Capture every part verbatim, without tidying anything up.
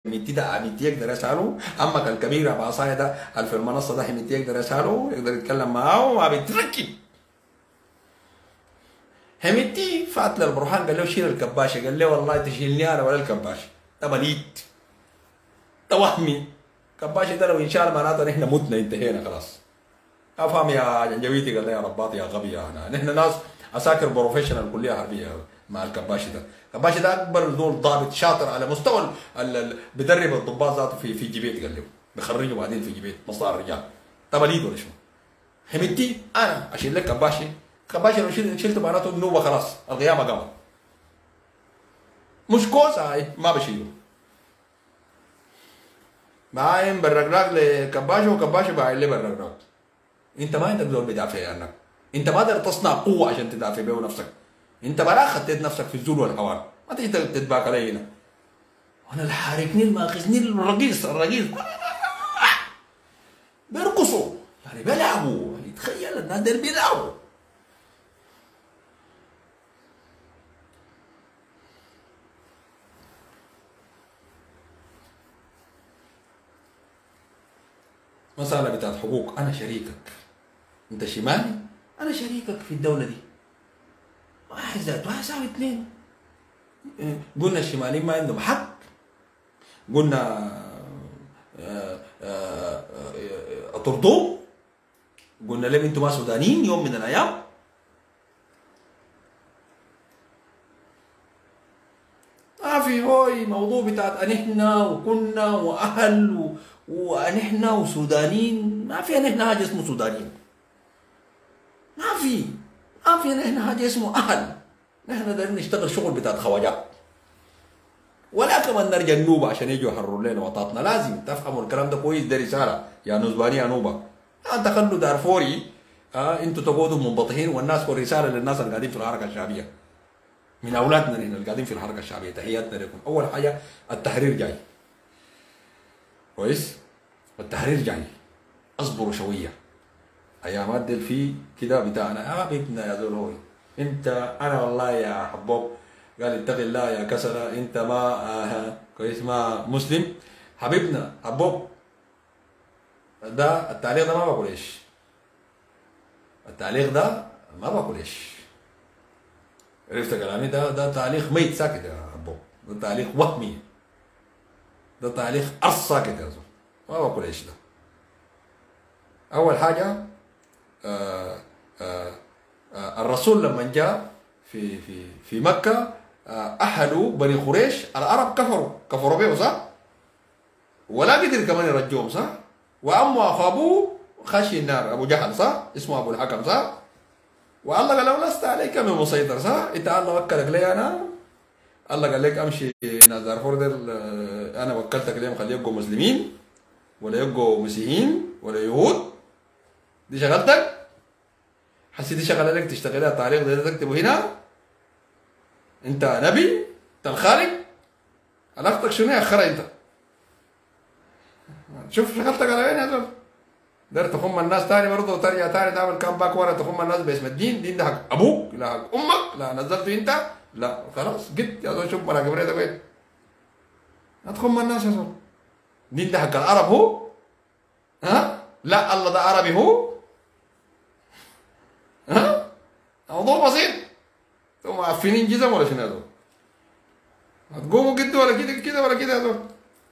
حميتي ده حميتي يقدر يساله، عمك الكبير ابو عصايه ده اللي في المنصه ده حميتي يقدر يساله، يقدر يتكلم معاه ما بيتركب. حميتي فات للبرهان قال له شيل الكباشه، قال له والله تشيلني انا ولا الكباشه، ده بليد، ده وهمي. الكباشه ده لو انشال معناته نحن متنا انتهينا خلاص. افهم يا جنجويتي، قال له يا رباط يا غبي يا انا، نحن ناس عساكر بروفيشنال كليه حربيه مع الكباشي ده. الكباشي ده اكبر زول ضابط شاطر على مستوى ال... ال... بدرب الضباط ذاته في في جيبيت، قال له بخرجوا بعدين في جيبيت مصدر الرجال. طب اليد ولا شنو؟ حميتي انا اشيل لك كباشي، كباشي لو شلت شلت معناته النوبه خلاص القيامه قامت. مش كوسه هاي ما بشيله. معاين بالرقراق لكباشي وكباشي باين لي بالرقراق. انت ما عندك زول بيدافع عنك، انت ما تقدر تصنع قوه عشان تدافع بيه نفسك، انت بلا خطيت نفسك في الذل والهوان، ما تيجي تتباكى علي هنا. انا اللي حارقني الماخذني الرقيص الرقيص بيرقصوا يعني بيلعبوا، يتخيل الناس دول بيلعبوا. مسألة بتاعت حقوق، انا شريكك، انت شمالي انا شريكك في الدولة دي، واحد زائد واحد يساوي اثنين. قلنا الشماليين ما عندهم حق، قلنا اطردوه، قلنا لهم انتم ما سودانيين يوم من الايام. ما في هوي موضوع بتاعت انحنا وكنا واهل و... وانحنا وسودانيين، ما في انحنا حاجه اسمه سودانيين، ما في ما في انحنا حاجه اسمه اهل. نحن دايرين نشتغل شغل بتاعت خواجات، ولا كمان نرجع النوبة عشان يجوا يحرروا لنا وطاطنا. لازم تفهموا الكلام ده كويس، ده رسالة يا نوباني يا نوبة. انت خلوا دارفوري آه انتوا تقعدوا منبطحين، والناس والرسالة للناس اللي قاعدين في الحركة الشعبية من اولادنا نحن اللي قاعدين في الحركة الشعبية، تحياتنا لكم. اول حاجة التحرير جاي كويس، التحرير جاي، اصبروا شوية. ايامات دل في كده بتاعنا يا حبيبنا يا زول هوي انت انا والله يا حبوب قال اتق الله يا كسرة انت ما آه كويس ما مسلم حبيبنا حبوب. ده التعليق ده ما بقول ايش، التعليق ده ما بقول ايش، عرفت كلامي؟ ده ده تعليق ميت ساكت يا حبوب، ده تعليق وهمي، ده تعليق ارص ساكت يا زول، ما بقول ايش. ده اول حاجه آه آه آه الرسول لما جاء في في في مكه أهلوا بني قريش العرب كفروا كفروا به صح؟ ولا قدر كمان يرجوهم صح؟ وأما أخو أبوه خشي النار أبو جهل صح؟ اسمه أبو الحكم صح؟ والله قال له لست عليك من مسيطر صح؟ أنت الله وكلك لي أنا؟ الله قال لك أمشي ناس دارفور ديل أنا وكلتك ليهم خليه يبقوا مسلمين ولا يبقوا مسيحيين ولا يهود؟ دي شغلتك؟ حسيت دي شغلة لك تشتغلها تاريخ ده تكتبه هنا؟ انت نبي؟ انت الخالق؟ علاقتك شنو يا خرا انت؟ شوف شغلتك على وين يا زول؟ داير تخم الناس تاني برضه وترجع تاني تعمل كام باك ورا تخم الناس باسم الدين، دين ده حق ابوك لا حق امك لا نزلته انت لا خلاص قد يا زول. شوف مراقب بريدك وين؟ لا تخم الناس يا زول. دين ده حق العرب هو؟ ها؟ لا الله ده عربي هو؟ ها؟ موضوع بسيط. انتوا معفنين جزم ولا شنو يا زول؟ هتقوموا كده ولا كده كده ولا كده يا زول؟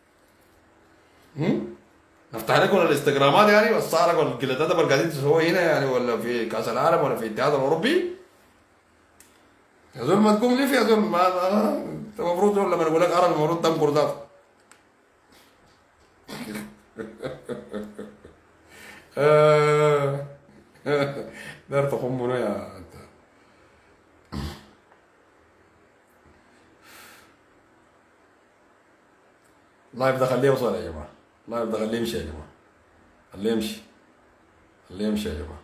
هم؟ نفتح لكم الانستغرامات يعني والصارق والجلدات اللي قاعدين تسووها هنا يعني، ولا في كاس العالم ولا في الاتحاد الاوروبي؟ يا زول ما تقوم ليه يا زول؟ ما انت المفروض زول لما اقول لك عربي المفروض تنكر ذاته. دار تخم منو يا انت؟ اللايف ده خليه يوصل يا جماعه، اللايف ده خليه يمشي يا جماعه، خليه يمشي، خليه يمشي يا جماعه.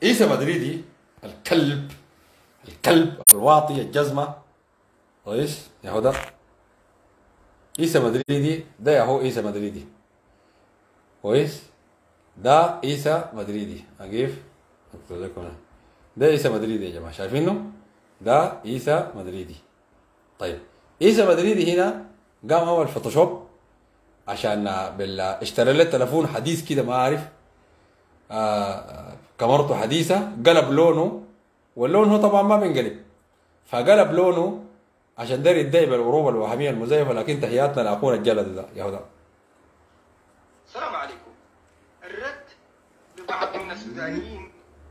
عيسى مدريدي الكلب، الكلب الواطي الجزمة، كويس يا هو ده عيسى مدريدي، ده يا هو عيسى مدريدي، كويس. ده عيسى مدريدي اجيب اكتب لكم أنا. ده عيسى مدريدي يا جماعه، شايفينه؟ ده عيسى مدريدي. طيب عيسى مدريدي هنا قام عمل فوتوشوب عشان بال... اشترى له تليفون حديث كده ما عارف، آه كاميرته حديثه، قلب لونه، واللون هو طبعا ما بينقلب، فقلب لونه عشان داير يدعي بالعروبه الوهميه المزيفه. لكن تحياتنا لاخونا الجلد ده يا هدى. السلام عليكم. الرد لبعض من السودانيين.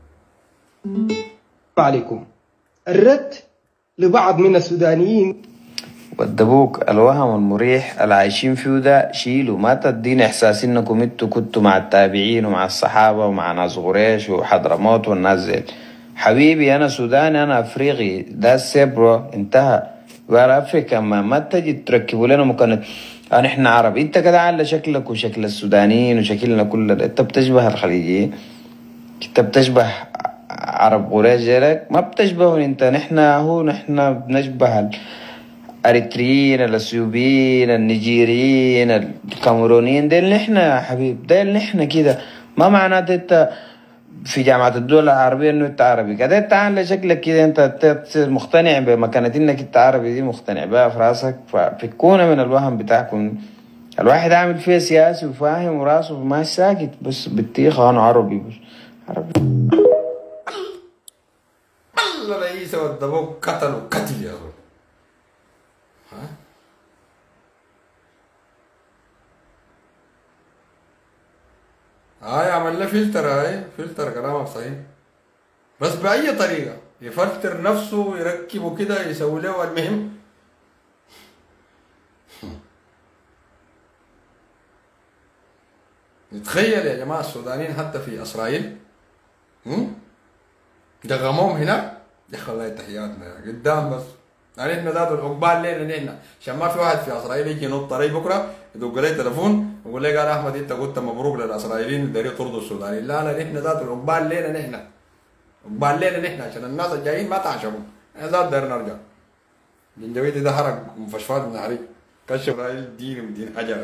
عليكم. الرد لبعض من السودانيين. ودبوك الوهم المريح اللي عايشين فيه ده شيلوا، ما تدين احساس انكم انتوا كنتوا مع التابعين ومع الصحابه ومع ناس غريش وحضرموت والناس زي. حبيبي انا سوداني، انا افريقي، ده السيبرو انتهى. ولا افريقيا ما, ما تجي تركبوا لنا مكانة ان احنا عرب. انت كده على شكلك وشكل السودانيين وشكلنا كلنا، انت بتشبه الخليجيين، انت بتشبه عرب غريش زيك، ما بتشبهون انت. نحن هو نحن بنشبه الاريتريين، الاثيوبيين، النيجيريين، الكاميرونيين، ديل نحن يا حبيب، ديل نحن كده. ما معناته انت في جامعة الدول العربية انه انت عربي كده، انت عامل شكلك كده، انت تصير مقتنع بمكانة انك انت عربي، دي مقتنع بها في راسك، فبتكون من الوهم بتاعكم. الواحد عامل فيها سياسي وفاهم وراسه ما ساكت، بس بتيخ انا عربي بس عربي. الله العيسى والدبوك قتلوا قتل يا رب. ها هاي عمل له فلتر، هاي فلتر كلامك صحيح، بس بأي طريقة يفلتر نفسه يركبه كده يسوي له المهم. نتخيل يا جماعة السودانيين حتى في إسرائيل دغموهم هناك. يا أخي والله تحياتنا يا قدام، بس يعني احنا ذات العقبال لينا نحن، عشان ما في واحد في اسرائيل يجي ينط علي بكره يدق لي تليفون ويقول لي قال احمد انت قلت مبروك للاسرائيليين اللي يطردوا السودانيين. لا لا نحن ذات العقبال لينا نحن، عقبال لينا نحن عشان الناس الجايين ما تعشموا. احنا ذات داير نرجع. الجنجويدي ده حرق مفشفات من حريق، كشف اسرائيل دين ودين حجر.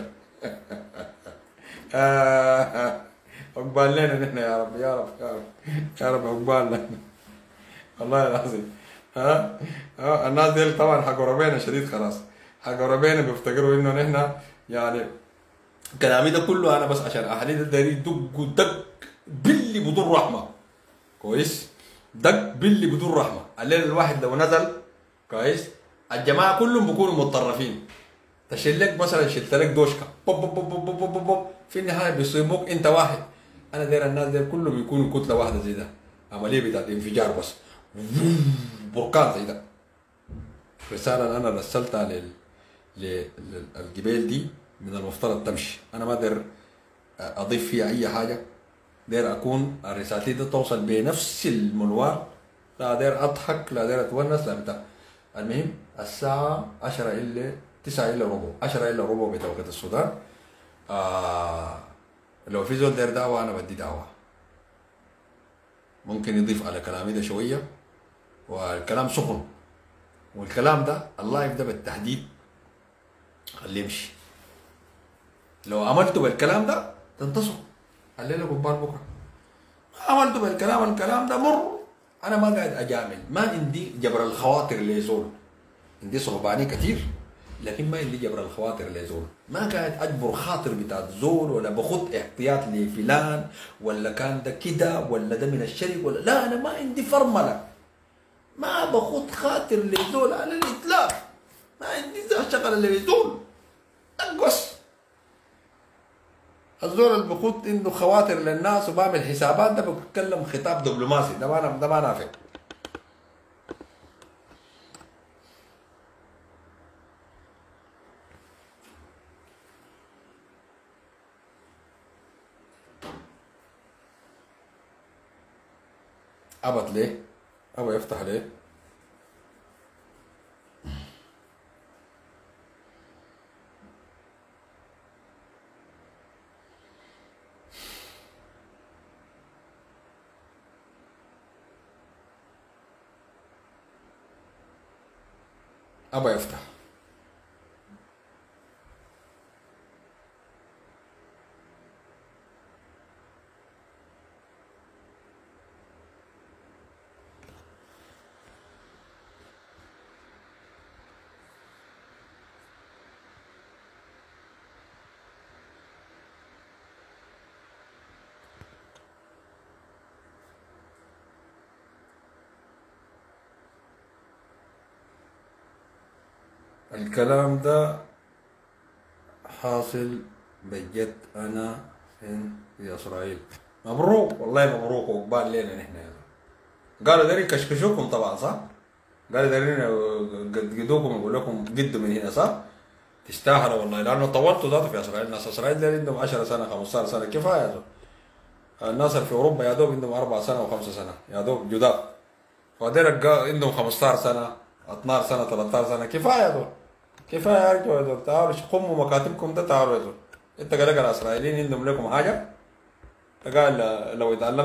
عقبال لينا نحن يا رب يا رب يا رب يا رب عقبال لنا والله العظيم. ها ها الناس دي طبعا حقوا ربنا شديد، خلاص حقوا ربنا، بيفتكروا انه نحن يعني كلامي ده كله انا بس عشان اهالي داري دق دق باللي بدون رحمه، كويس، دق باللي بدون رحمه. الليل الواحد لو نزل كويس الجماعه كلهم بيكونوا متطرفين. تشيلك مثلا شلت لك دوشكا بوب بوب بوب بوب بوب بوب، في النهايه بيصيبوك انت واحد. انا داير الناس دي كلهم يكونوا كتله واحده زي ده، عمليه بتاعت انفجار بس بركان زي ده. رسالة أنا رسلتها لل... للجبال دي من المفترض تمشي، أنا ما أقدر أضيف فيها أي حاجة، داير أكون رسالتي دي توصل بنفس المنوال، لا داير أضحك لا داير أتونس لا بتاع. المهم الساعة عشرة إلا تسعة إلا ربع، عشرة إلا ربع بتوقيت السودان. آه لو في زول داير دعوة أنا بدي دعوة، ممكن يضيف على كلامي ده شوية، والكلام سخن، والكلام ده اللايف ده بالتحديد خليه يمشي. لو عملتوا بالكلام ده تنتصروا الليله قبال بكره. عملتوا بالكلام الكلام ده مر. انا ما قاعد اجامل، ما عندي جبر الخواطر لزول، عندي صعباني كتير لكن ما عندي جبر الخواطر لزول. ما قاعد اجبر خاطر بتاع زول ولا بخط احتياط لفلان ولا كان ده كده ولا ده من الشرق ولا لا. انا ما عندي فرمله، ما بخط خاطر لزول على الإتلاف، ما عندي شغل لزول أقص. الزول اللي بخط عنده خواتر للناس وبعمل حسابات ده بتكلم خطاب دبلوماسي، ده ما ده ما نافع. أبط ليه؟ أبغى يفتح ليه؟ ابى يفتح. الكلام ده حاصل بجد. انا فين في اسرائيل. مبروك والله مبروك وقبال لنا نحن يا زلمة. قالوا دارين كشكشوكم طبعا صح؟ قالوا دارين قدقدوكم يقول لكم قدوا من هنا صح؟ تستاهلوا والله لانه طولتوا ذاته في اسرائيل. الناس اسرائيل دارين عندهم عشر سنه خمسة عشر سنه كفايه يا زلمة. الناس اللي في اوروبا يا دوب عندهم اربع سنه وخمسة سنه يا دوب جداد. وهذيلك عندهم خمسة عشر سنه اثنا عشر سنه ثلاثة عشر سنه كفايه يا زلمة. كفايه يا رجل يا زلمة. تعالوا قموا مكاتبكم ده تعالوا يا زلمة. انت قال الاسرائيليين عندهم لكم حاجه؟ قال لو اتعلمت